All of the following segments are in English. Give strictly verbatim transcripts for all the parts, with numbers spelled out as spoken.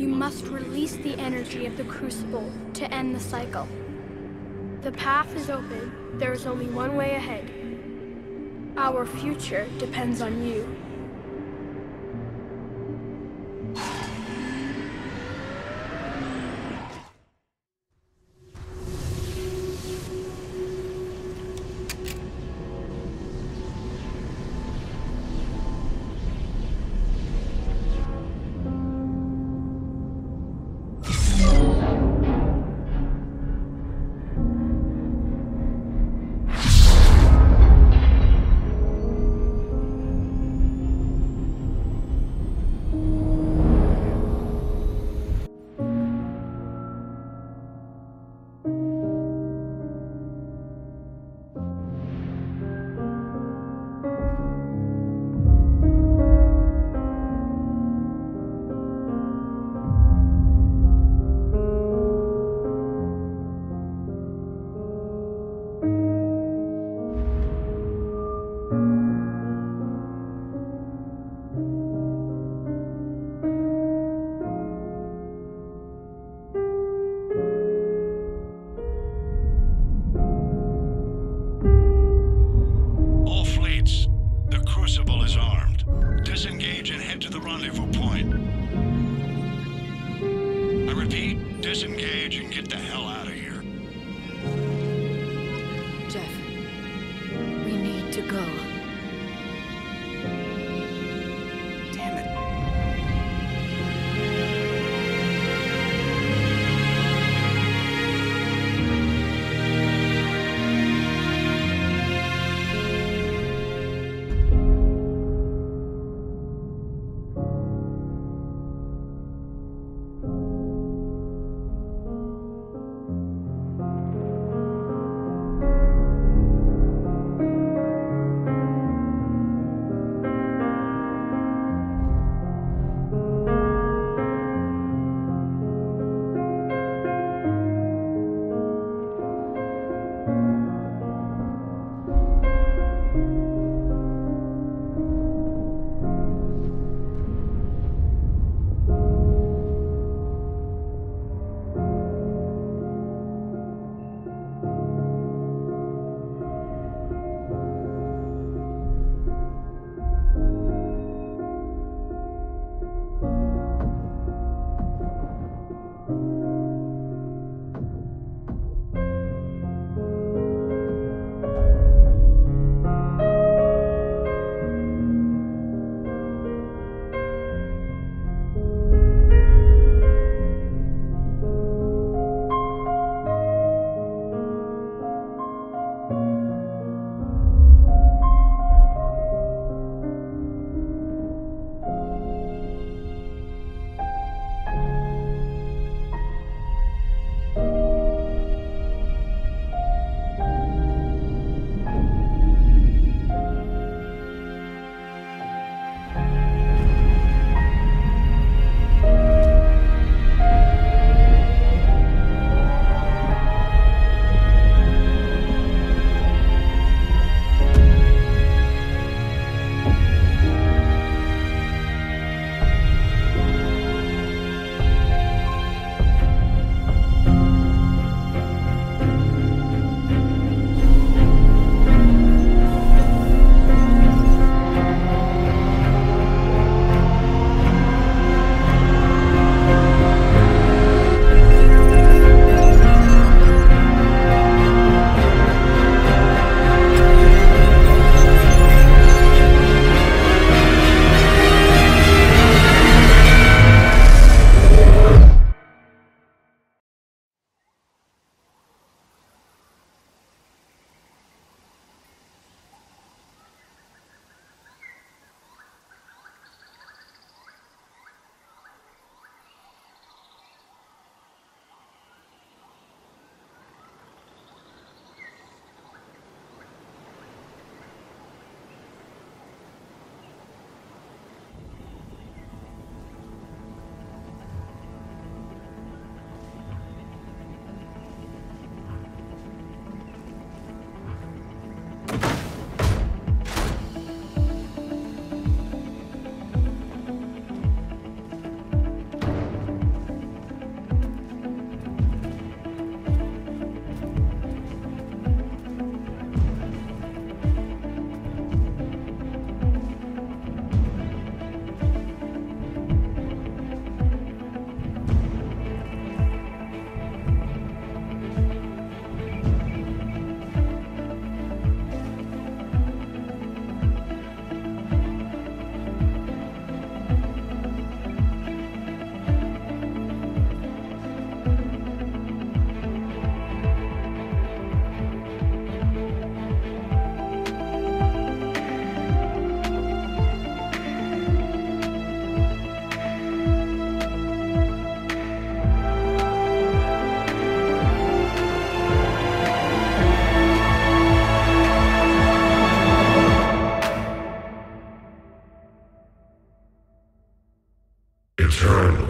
You must release the energy of the Crucible to end the cycle. The path is open. There is only one way ahead. Our future depends on you. Eternal.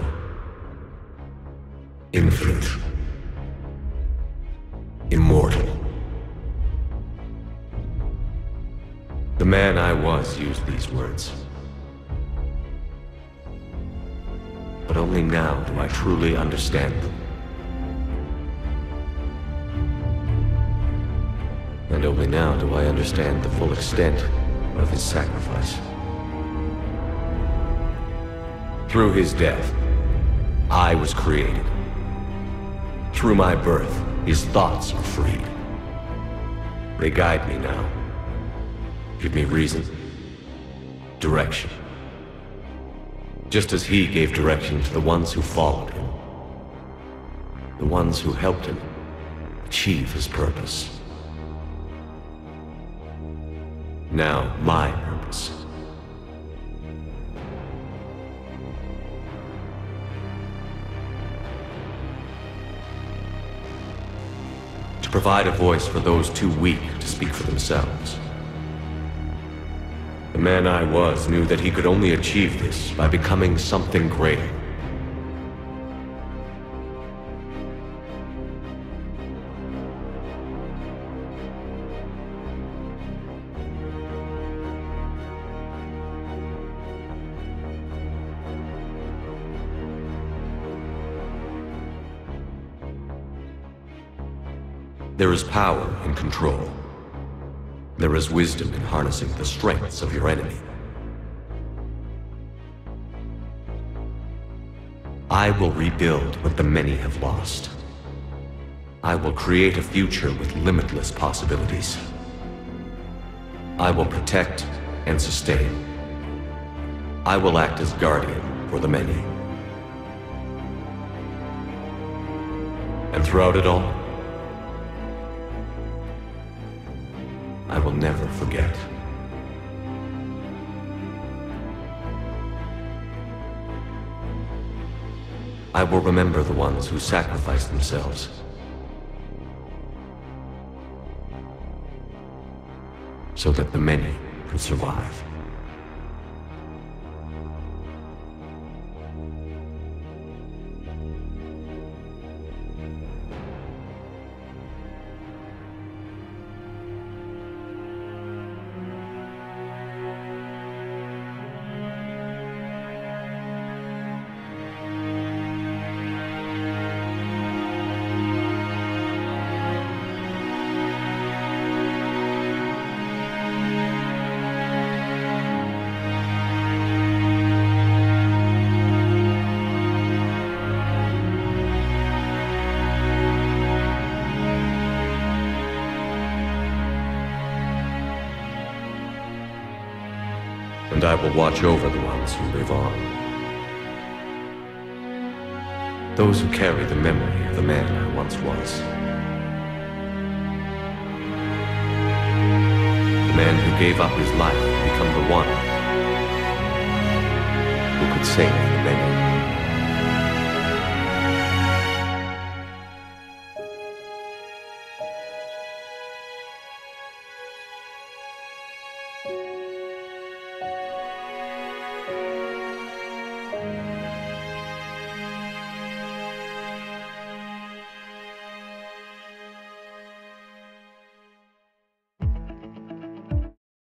Infinite. Immortal. The man I was used these words. But only now do I truly understand them. And only now do I understand the full extent of his sacrifice. Through his death, I was created. Through my birth, his thoughts are freed. They guide me now. Give me reason, direction. Just as he gave direction to the ones who followed him. The ones who helped him achieve his purpose. Now, my purpose. To provide a voice for those too weak to speak for themselves. The man I was knew that he could only achieve this by becoming something greater. There is power in control. There is wisdom in harnessing the strengths of your enemy. I will rebuild what the many have lost. I will create a future with limitless possibilities. I will protect and sustain. I will act as guardian for the many. And throughout it all, I will never forget. I will remember the ones who sacrificed themselves. So that the many could survive. And I will watch over the ones who live on. Those who carry the memory of the man I once was. The man who gave up his life to become the one who could save.